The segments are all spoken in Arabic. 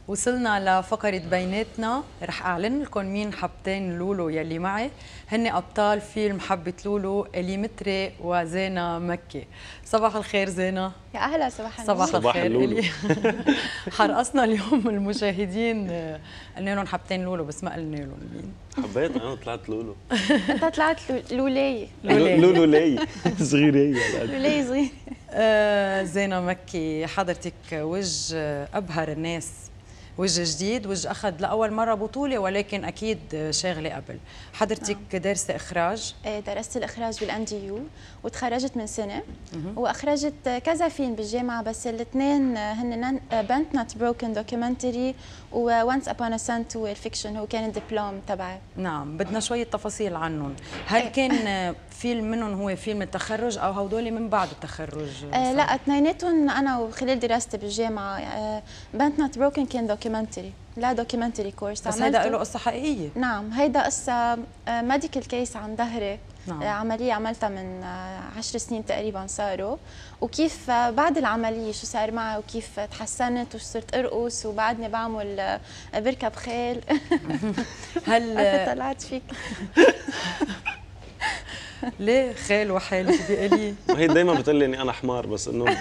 وصلنا لفقرة بيناتنا. رح أعلن لكم مين حبتين لولو يلي معي. هن أبطال فيلم حبة لولو، إلي متري وزينة مكي. صباح الخير زينة. يا أهلا. صباح الخير إلي. حرقصنا اليوم المشاهدين قلنا لهم حبتين لولو بس ما قلنا لهم مين. حبيت أنا طلعت لولو. أنت طلعت لولي. لولو لي صغيرة. لولي صغير. زينة مكي، حضرتك وجه أبهر الناس، وجه جديد، وجه أخذ لأول مرة بطولة ولكن أكيد شاغلة قبل. حضرتك دارسة إخراج؟ إيه، درست الإخراج بالNDU وتخرجت من سنة وأخرجت كذا فيلم بالجامعة، بس الاثنين هن بنت نوت بروكن دوكيومنتري وونس أبون أ سنت والفيكشن هو كان الدبلوم تبعي. نعم، بدنا شوية تفاصيل عنهم. هل كان فيلم منهم هو فيلم التخرج أو هودول من بعد التخرج؟ لا، اثنيناتهم أنا وخلال دراستي بالجامعة. بنت نوت بروكن كان دوكيومنتري، لا دوكيومنتري كورس بس هيدا له قصة حقيقية. نعم، هيدا قصة ميديكال كيس عن ظهري. نعم. عملية عملتها من 10 سنين تقريبا صاروا، وكيف بعد العملية شو صار معي وكيف تحسنت وصرت أرقص وبعدني بعمل بركب خيل. هل طلعت فيك؟ ليه خيل وحيل بدي إلي؟ هي دايما بتقول لي اني انا حمار بس انه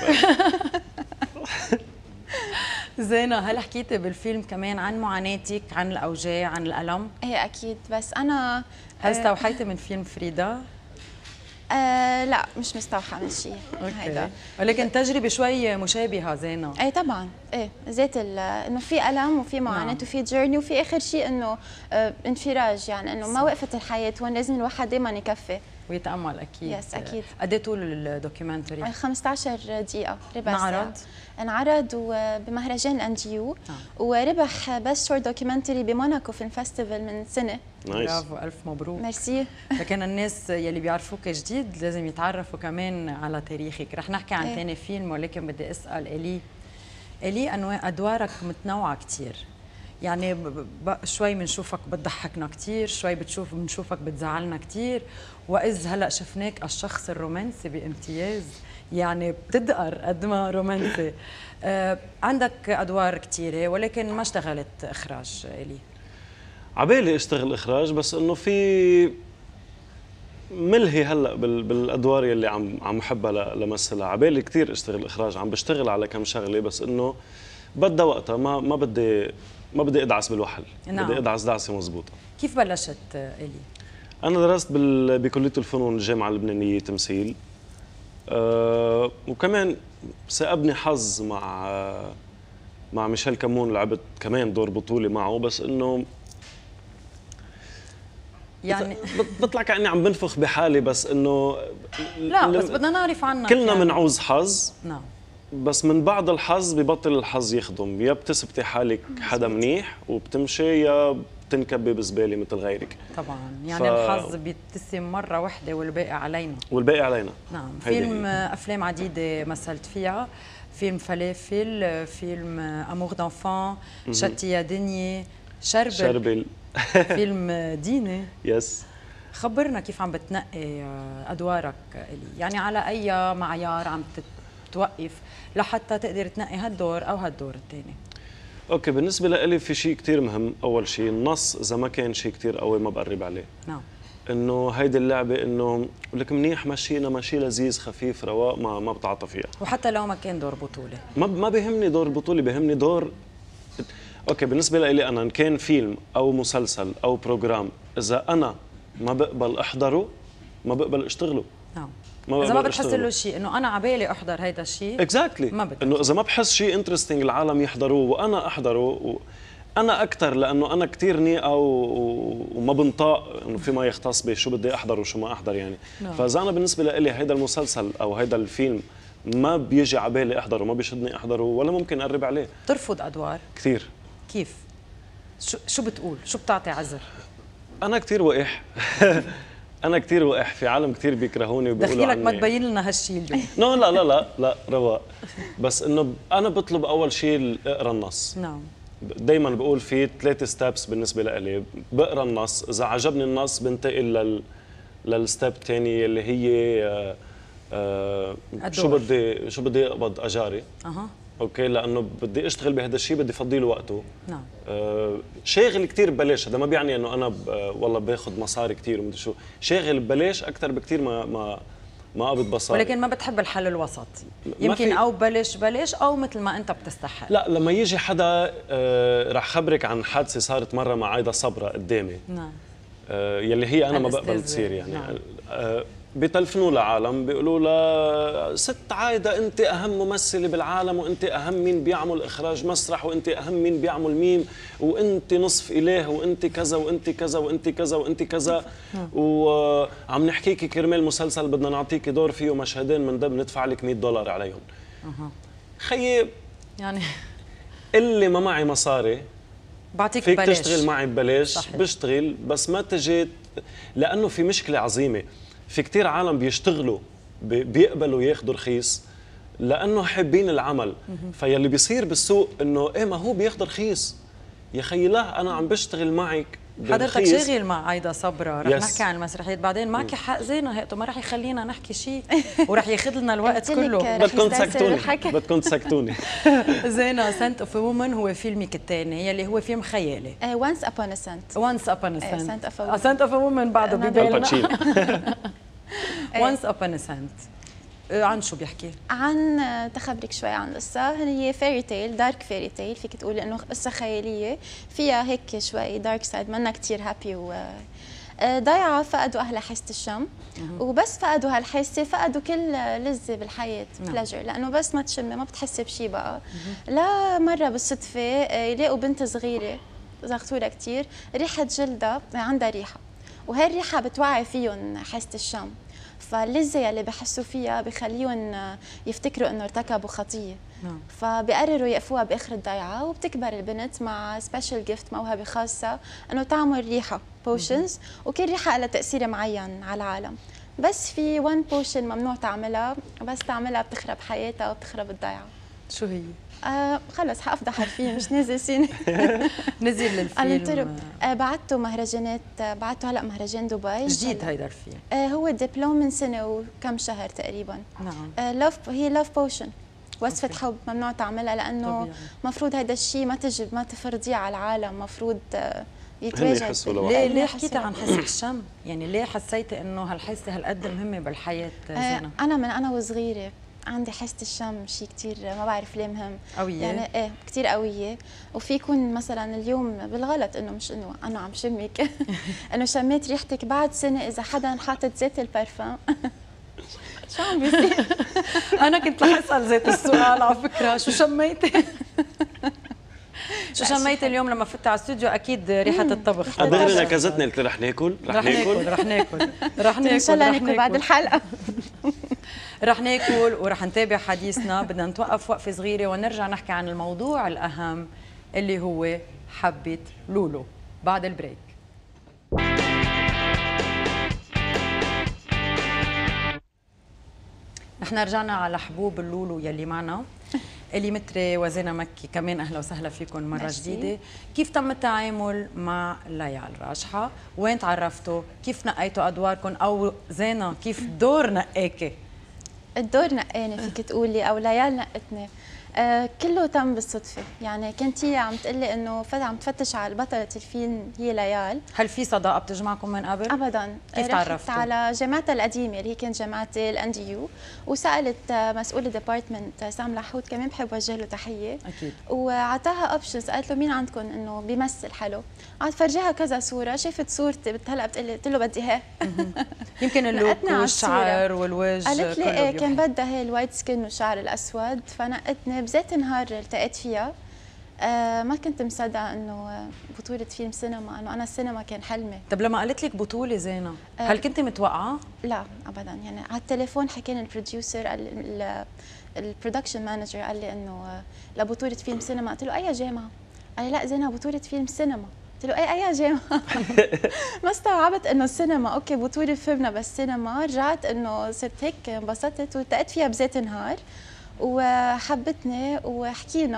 زينة، هل حكيتي بالفيلم كمان عن معاناتك، عن الأوجاع، عن الألم؟ ايه أكيد، بس أنا هل استوحيتي من فيلم فريدا؟ لا، مش مستوحى من شيء هيدا، ولكن تجربة شوي مشابهة زينة. ايه طبعا، ايه ذات انه في ألم وفي معاناة وفي جيرني وفي آخر شيء انه انفراج، يعني انه ما وقفت الحياة، هون لازم الواحد دائما يكفي ويتأمل. أكيد. يس أكيد. قد ايه طول الدوكيومنتري؟ 15 دقيقة، ربع ساعة. انعرض بمهرجان الNDU وربح بس شورت دوكيومنتري بموناكو فيلم فيستيفال من سنة. برافو، ألف مبروك. ميرسي. لكن الناس يلي بيعرفوك جديد لازم يتعرفوا كمان على تاريخك. رح نحكي عن ثاني فيلم، ولكن بدي أسأل إلي أدوارك متنوعة كتير، يعني شوي بنشوفك بتضحكنا كتير، شوي بنشوفك بتزعلنا كتير، وإذ هلأ شفناك الشخص الرومانسي بامتياز، يعني بتدقر قد ما رومانسي. عندك أدوار كتيرة ولكن ما اشتغلت إخراج إلي. عبالي اشتغل إخراج، بس إنه في ملهي هلا بالأدوار يلي عم بحبها لمثلها. عبالي كثير اشتغل إخراج، عم بشتغل على كم شغلة، بس إنه بدها وقتها، ما بدي ادعس بالوحل. نعم. بدي ادعس دعسه مضبوطه. كيف بلشت إلي؟ انا درست بكليه الفنون الجامعه اللبنانيه تمثيل، وكمان سأبني حظ مع ميشيل كمون، لعبت كمان دور بطولي معه، بس انه يعني بطلع كأني عم بنفخ بحالي، بس انه لا، بس بدنا نعرف عنك. كلنا بنعوز حظ. نعم. بس من بعد الحظ ببطل الحظ يخدم، يا بتثبتي حالك حدا منيح وبتمشي، يا بتنكبي بزباله مثل غيرك. طبعا، يعني الحظ بيبتسم مره واحده والباقي علينا. نعم. فيلم افلام عديده مثلت فيها، فيلم فلافل، فيلم امور دانفون، شتي يا دنيا، شربل. فيلم ديني. يس. خبرنا كيف عم بتنقي ادوارك إلي، يعني على اي معيار عم توقف لحتى تقدر تنقي هالدور او هالدور الثاني؟ اوكي، بالنسبه لإلي في شيء كثير مهم. اول شيء النص، اذا ما كان شيء كثير قوي ما بقرب عليه. نعم. انه هيدي اللعبه انه لك منيح مشينا مشي لذيذ خفيف رواق، ما بتعاطى فيها. وحتى لو ما كان دور بطوله، ما بيهمني دور بطوله، بيهمني دور. اوكي، بالنسبه لإلي انا، ان كان فيلم او مسلسل او بروجرام، اذا انا ما بقبل احضره ما بقبل اشتغله. نعم. إذا ما بتحس له شيء انه انا عبالي احضر هيدا الشيء، اكزاكتلي، انه اذا ما بحس شيء انترستينج العالم يحضروه وانا احضره، انا اكثر، لانه انا كثير نيقه وما بنطاق انه فيما يختص بشو بدي احضر وشو ما احضر يعني. فاذا انا بالنسبه لي هيدا المسلسل او هيدا الفيلم ما بيجي عبالي احضره، ما بيشدني احضره، ولا ممكن اقرب عليه. ترفض ادوار كثير. كيف؟ شو بتقول؟ شو بتعطي عذر؟ انا كثير وقح. أنا كثير وقح، في عالم كثير بيكرهوني وبيقولوا عني. دخيلك ما تبين لنا هالشيء اليوم. لا لا لا لا رواق. بس إنه أنا بطلب أول شيء اقرا النص. نعم. دايماً بقول في 3 ستابس بالنسبة لإلي، بقرا النص، إذا عجبني النص بنتقل للستاب الثاني اللي هي شو بدي أقبض أجاري. اوكي، لانه بدي اشتغل بهذا الشيء، بدي افضي له وقته. نعم. شاغل كثير ببلاش، هذا ما بيعني انه انا والله باخذ مصاري كثير ومدري شو، شاغل ببلاش اكثر بكثير ما قبض مصاري. ولكن ما بتحب الحل الوسط، يمكن او بلاش او مثل ما انت بتستحق. لا، لما يجي حدا رح خبرك عن حادثه صارت مره مع عايده صبرا قدامي. نعم. يلي هي انا ما بقبل تصير يعني. نعم. بيتلفنوا لعالم بيقولوا لها ست عايده انت اهم ممثله بالعالم، وانت اهم مين بيعمل اخراج مسرح، وانت اهم مين بيعمل ميم، وانت نصف اله، وانت كذا وانت كذا وانت كذا وانت كذا، وعم نحكيكي كرمال مسلسل بدنا نعطيكي دور فيه مشهدين من ده بندفع لك $100 عليهم. خيي يعني اللي ما معي مصاري بعطيك فيك ببلاش، تشتغل معي ببلاش. صحيح. بشتغل، بس ما تجي، لانه في مشكله عظيمه. في كتير عالم بيشتغلوا بيقبلوا ياخذوا رخيص لانه حابين العمل. فيلي بيصير بالسوق انه ايه ما هو بياخذ رخيص. يا خيي لا، انا عم بشتغل معك حضرتك شاغل مع عايده صبرا، رح نحكي عن المسرحيات بعدين. ماكي حق زينه هيئته ما رح يخلينا نحكي شيء وراح ياخذ لنا الوقت كله. بدكم تسكتوني. زينه سنت اوف وومن هو فيلمك الثاني يلي هو فيلم خيالي. وانس ابون ا سنت. وانس ابون ا سنت. سنت اوف وومن بعده ببالنا. وانس ابون ا سنت عن شو بيحكي؟ عن تخبرك شوي عن قصة، هي فيري تيل، دارك فيري تيل، فيك تقولي انه قصة خيالية فيها هيك شوي دارك سايد، منا كثير هابي. و ضيعة فقدوا أهلها حاسة الشم، وبس فقدوا هالحاسة فقدوا كل لذة بالحياة، بلاجر، لأنه بس ما تشمي ما بتحسي بشي بقى. لا مرة بالصدفة يلاقوا بنت صغيرة زغطولة كثير، ريحة جلدها عندها ريحة، وهي الريحة بتوعي فيهم حاسة الشم، فاللذة اللي بحسوا فيها بخليهم يفتكروا انه ارتكبوا خطيه. فبيقرروا يقفوها باخر الضيعه، وبتكبر البنت مع سبيشال جيفت، موهبه خاصه انه تعمل ريحه بوشنز، وكل ريحه لها تاثير معين على العالم. بس في 1 بوشن ممنوع تعملها، بس تعملها بتخرب حياتها وبتخرب الضيعه. شو هي؟ خلص حافضح الفيلم، مش نازل سينما. نزل للفيلم. بعته مهرجانات، بعته هلا مهرجان دبي جديد هيدا الفيلم. هو دبلوم من سنه وكم شهر تقريبا. نعم. هي لاف بوشن، وصفة حب ممنوع تعملها، لانه مفروض هذا الشيء ما تفرضيه على العالم، مفروض يتواجد. ليه حكيتي عن حاسة الشم؟ يعني ليه حسيتي انه هالحاسة هالقد مهمة بالحياة زينة؟ انا وصغيرة عندي حاسة الشم شيء كثير ما بعرف ليه مهم. قوية؟ يعني كثير قوية، وفي يكون مثلا اليوم بالغلط انه مش انه انا عم شمك انه شميت ريحتك بعد سنة اذا حدا حاطط زيت البارفان. شو عم بيصير؟ انا كنت رح اسال زيت السؤال على فكرة، شو شميتي؟ شو شميتي اليوم لما فتت على الاستوديو؟ اكيد ريحة الطبخ. دغري نكزتني، قلت رح ناكل ان شاء الله ناكل بعد الحلقة. رح ناكل ورح نتابع حديثنا. بدنا نتوقف وقفة صغيرة ونرجع نحكي عن الموضوع الأهم اللي هو حبة لولو بعد البريك. نحن رجعنا على حبوب اللولو يلي معنا. إلي متري وزينة مكي، كمان أهلا وسهلا فيكم مرة جديدة. كيف تم التعامل مع ليال راجحة؟ وين تعرفتوا؟ كيف نقيتوا أدواركم؟ أو زينة كيف دور نقاكي؟ الدور نقاني فيك تقولي، او ليال نقتني. كله تم بالصدفه، يعني كنت هي عم تقلي انه عم تفتش على بطله الفيلم هي ليال. هل في صداقه بتجمعكم من قبل؟ ابدا. كيف تعرفتوا؟ على جامعتها القديمه اللي هي كانت جامعتي الNDU، وسالت مسؤول الديبارتمنت سام لحوت، كمان بحب اوجه له تحيه اكيد، وعطاها اوبشنز، قالت له مين عندكم انه بيمثل حلو، قعدت فرجيها كذا صوره، شافت صورتي هلا بتقلي، قلت له بدي هي. يمكن اللوك والشعر والوجه. قالت لي ايه، كان بدها هي الوايت سكين والشعر الاسود، فنقتني بذات نهار التقيت فيها. ما كنت مصدقه انه بطوله فيلم سينما، انه انا السينما كان حلمي. طب لما قالت لك بطوله زينه، هل كنت متوقعه؟ لا ابدا، يعني على التليفون حكينا البروديوسر، البرودكشن مانجر قال لي انه لبطوله فيلم سينما، قلت له اي جامعه؟ قال لي لا زينه بطوله فيلم سينما، قلت له اي جامعه؟ ما استوعبت انه السينما، اوكي بطوله فيلمنا بس سينما. رجعت انه صرت هيك انبسطت والتقيت فيها بذات نهار وحبتني وحكينا.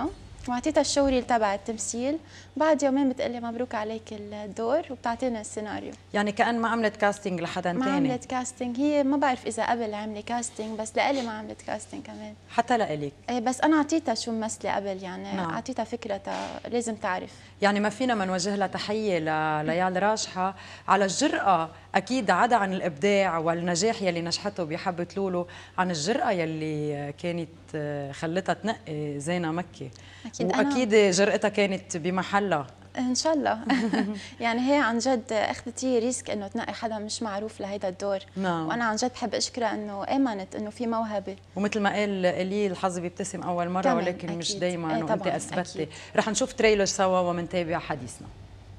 واعطيتها الشوري تبع التمثيل. بعد يومين بتقلي مبروك عليك الدور وبتعطينا السيناريو. يعني كأن ما عملت كاستنج لحدا ما تاني. عملت كاستنج، هي ما بعرف اذا قبل عملت كاستنج، بس لإلي ما عملت كاستنج كمان. حتى لإلك؟ ايه بس انا اعطيتها شو ممثله قبل، يعني نعم. اعطيتها فكره لازم تعرف. يعني ما فينا ما نوجه لها تحيه لليال راشحه على الجرأه، اكيد عدا عن الابداع والنجاح يلي نجحته بحبة لولو، عن الجرأه يلي كانت خلتها تنقي زينة مكي. اكيد واكيد جرأتها كانت بمحلها ان شاء الله. يعني هي عن جد اخذت هي ريسك انه تنقي حدا مش معروف لهيدا الدور. نعم. وانا عن جد بحب اشكرها انه امنت انه في موهبه. ومثل ما قال إلي الحظ بيبتسم اول مره، ولكن أكيد. مش دائما، ايه وانت اثبتي. رح نشوف تريلر سوا ومنتابع حديثنا.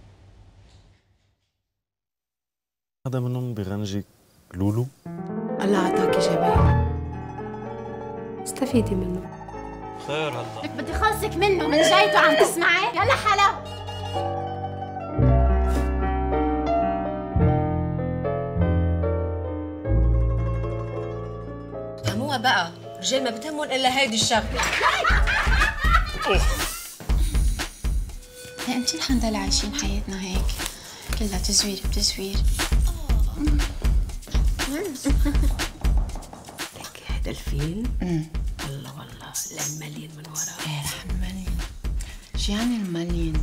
هذا منهم بغنجي لولو. الله عطاكي جمال، استفيدي منه. خير هلا لك بدي خلصك منه من جايته، عم تسمعي؟ يلا حلا. فهموها بقى، رجال ما بتهمهم الا هيدي الشغله. يا انتي رح نضل عايشين حياتنا هيك كلها تزوير بتزوير؟ لك هذا الفيلم الله والله المليين من وراه. ايه رح نملين. شو يعني المليين؟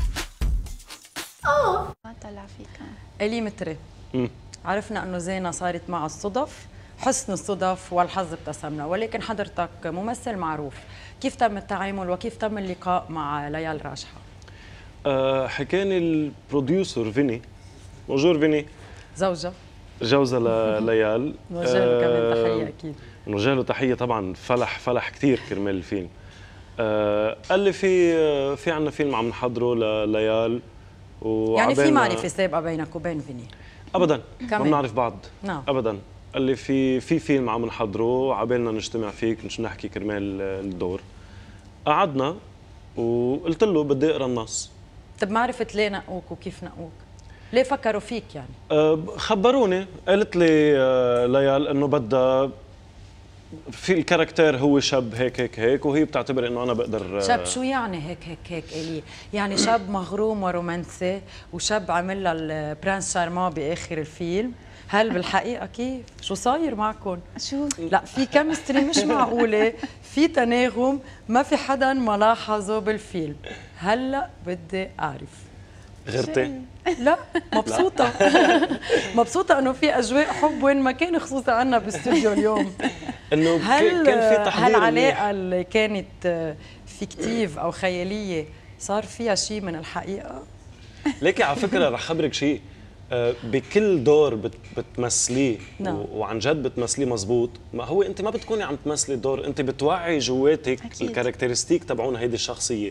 ما طلع فيك. إلي متري، عرفنا انه زينة صارت مع الصدف، حسن الصدف والحظ ابتسم له، ولكن حضرتك ممثل معروف، كيف تم التعامل وكيف تم اللقاء مع ليال راشحه؟ حكاني البروديوسر فيني، بونجور فيني، جوزها لليال. نوجه له كمان تحيه اكيد. نوجه له تحيه طبعا، فلح كثير كرمال الفيلم. قال لي في عندنا فيلم عم نحضره لليال، يعني في معرفه سابقه بينك وبين فيني؟ ابدا، ما بنعرف بعض. نعم. ابدا. قال لي في فيلم عم نحضره، عبالنا نجتمع فيك مش نحكي كرمال الدور. قعدنا وقلت له بدي اقرا النص. طب ما عرفت ليه نقوك وكيف نقوك؟ ليه فكروا فيك يعني؟ خبروني، قالت لي ليال انه بدها في الكاركتير هو شاب هيك وهي بتعتبر انه انا بقدر. شاب شو يعني هيك إلي؟ يعني شاب مغروم ورومانسي وشاب عمل لها البرنس شارمون باخر الفيلم؟ هل بالحقيقه كيف؟ شو صاير معكم؟ شو؟ لا في كيمستري مش معقوله، في تناغم ما في حدا ملاحظه بالفيلم. هلا بدي اعرف. غيرتي؟ لا مبسوطة. مبسوطة انه في اجواء حب وين ما كان، خصوصا عنا بالاستوديو اليوم. انه كان في تحضير. هالعلاقة اللي كانت فيكتيف او خيالية صار فيها شيء من الحقيقة؟ ليكي على فكرة رح خبرك شيء، بكل دور بتمثليه وعن جد بتمثليه مزبوط، ما هو انت ما بتكوني عم تمثلي الدور، انت بتوعي جواتك الكاركترستيك تبعون هيدي الشخصية.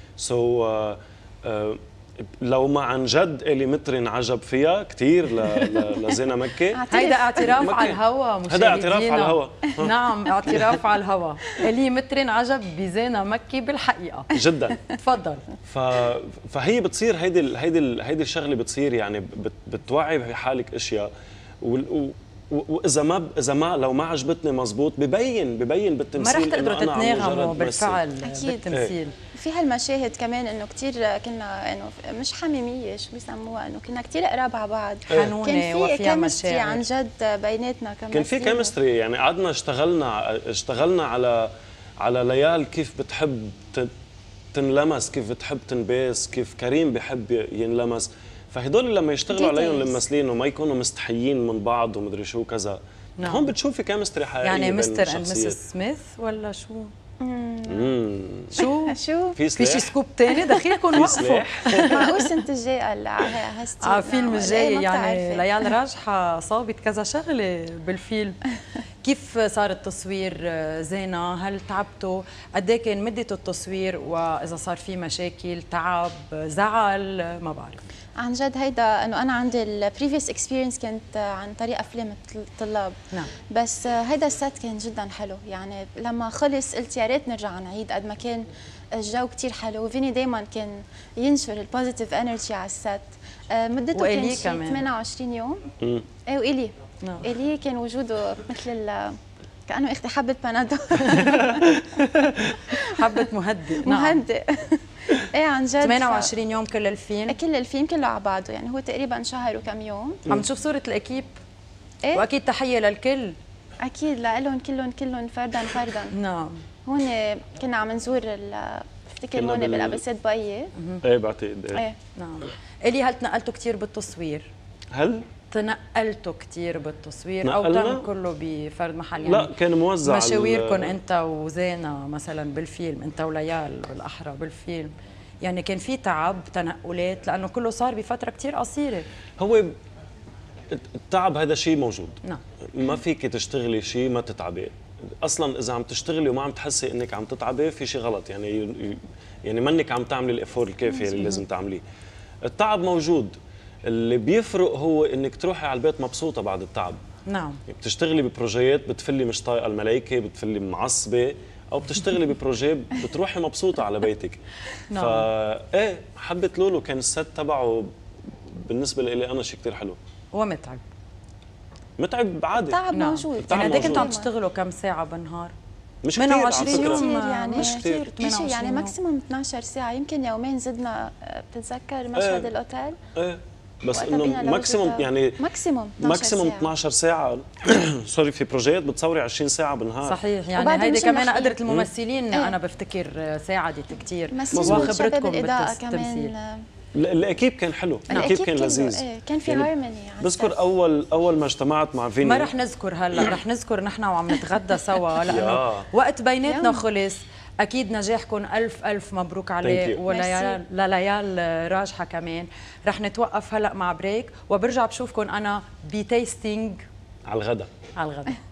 لو ما عن جد إلي متري انعجب فيها كثير لزينة مكي. هيدا اعتراف على الهوا مشاهدينا. هذا اعتراف على الهوا. نعم اعتراف على الهوا. إلي متري انعجب بزينة مكي بالحقيقة جدا. تفضل. فهي بتصير هيدي الشغله بتصير، يعني بتوعي بحالك اشياء، واذا ما لو ما عجبتني مزبوط ببين بالتمثيل. ما رح تقدروا تتناغموا بالفعل بالتمثيل. في هالمشاهد كمان انه كثير كنا انه مش حميميه، شو بيسموها، انه كنا كثير قراب على بعض، حنونه وفيها مشاعر عن جد بيناتنا كمان. كان في كيمستري، يعني قعدنا اشتغلنا على ليال كيف بتحب تنلمس، كيف بتحب تنباس، كيف كريم بحب ينلمس. فهدول لما يشتغلوا عليهم الممثلين وما يكونوا مستحيين من بعض ومدري شو كذا، نعم. هون بتشوفي كيمستري حقيقيه. يعني مستر اند مسز سميث ولا شو؟ شو في شي سكوب ثاني دخيلكم وقفوا. معقول السنه الجايه هالستيل فيلم الجاي يعني ليال راشحه صابت كذا شغله بالفيلم. كيف صار التصوير زينة؟ هل تعبتوا؟ قد ايه كان مدة التصوير؟ واذا صار في مشاكل، تعب، زعل، ما بعرف. عن جد هيدا انه انا عندي البريفيوس اكسبيرينس كانت عن طريق افلام الطلاب. نعم. بس هيدا السيت كان جدا حلو، يعني لما خلص قلت يا ريت نرجع نعيد، قد ما كان الجو كثير حلو، وفيني دائما كان ينشر البوزيتيف انرجي على السيت. مدته كان 28 يوم. ايه وإلي. نعم. إلي كان وجوده مثل كانه اختي حبه بنادول. حبه مهدئ. مهدئ. ايه عن جد. 28 يوم كل الفيلم؟ كل الفيلم كله على بعضه، يعني هو تقريبا شهر وكم يوم. عم نشوف صوره الاكيب. ايه واكيد تحيه للكل. اكيد لهم كلهم فردا فردا. نعم. هون كنا عم نزور بفتكر هون بالابسات بيي. ايه بعتقد ايه. نعم. الي هل تنقلتوا كثير بالتصوير؟ هل تنقلتوا كثير بالتصوير او نقلنا؟ كان كله بفرد محل؟ يعني لا كان موزع. مشاويركم انت وزينة مثلا بالفيلم، انت وليال بالاحرى بالفيلم، يعني كان في تعب تنقلات لانه كله صار بفتره كثير قصيره؟ هو التعب هذا شيء موجود. نعم. ما فيك تشتغلي شيء ما تتعبي. اصلا اذا عم تشتغلي وما عم تحسي انك عم تتعبي في شيء غلط، يعني منك عم تعملي الافور الكافي اللي لازم تعمليه. التعب موجود، اللي بيفرق هو انك تروحي على البيت مبسوطه بعد التعب. نعم. بتشتغلي ببروجيات بتفلي مش طايقه الملايكه، بتفلي معصبه، او بتشتغلي ببروجي بتروحي مبسوطه على بيتك. نعم. ايه حبه لولو كان الست تبعه بالنسبه لي انا شيء كثير حلو. ومتعب. متعب عادي. التعب نعم. موجود. يعني قد موجود. كنتوا عم تشتغلوا كم ساعه بالنهار؟ مش كثير على 28 فكرة. يوم يعني مش كثير. شيء يعني ماكسيموم 12 ساعه، يمكن يومين زدنا. بتتذكر مشهد الاوتيل؟ ايه بس وقتها انه بينا ماكسيموم يعني ماكسيموم 12 ساعه. سوري في بروجيات بتصوري 20 ساعه بالنهار. صحيح، يعني وبعدين هيدي مش كمان نحكي. قدرة الممثلين ايه. انا بفتكر ساعدت كثير مظبوط. وخبرتكم بالاضاءه بالتمثيل. كمان. الاكيب كان حلو، الاكيب كان لذيذ. ايه كان في يعني هارموني. بذكر اول ما اجتمعت مع فيني، ما رح نذكر هلا، رح نذكر نحن وعم نتغدى سوا لانه يا. وقت بيناتنا يوم. خلص. اكيد نجاحكم الف مبروك Thank عليه، you. وليال لليال راجحه كمان. رح نتوقف هلا مع بريك وبرجع بشوفكم انا بتيستينج على الغداء. على الغداء.